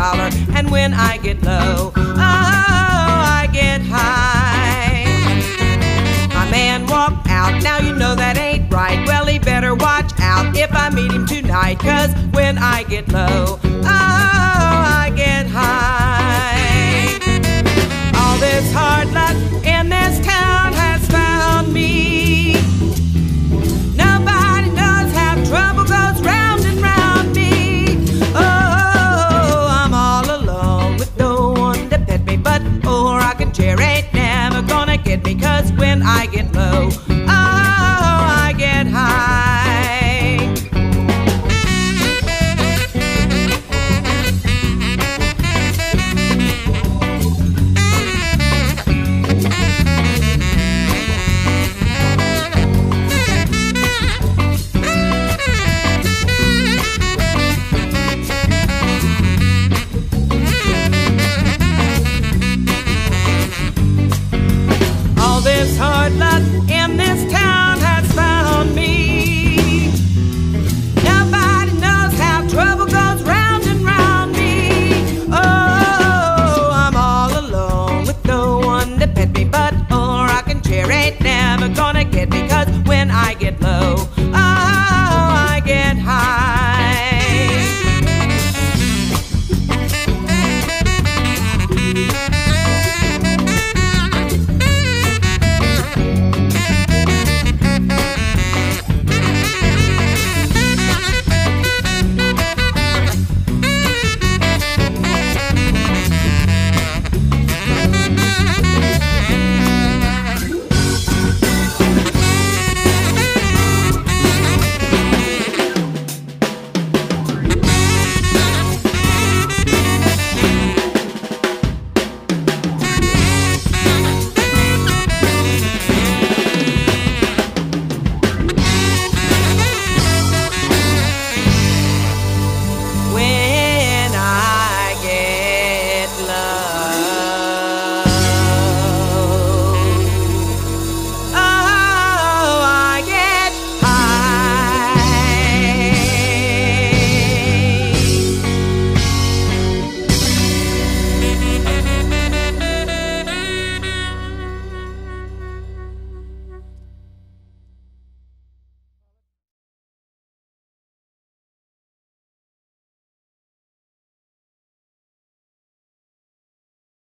dollar, and when I get low, oh, I get high. My man walked out, now you know that ain't right. Well, he better watch out if I meet him tonight, 'cause when I get low, oh,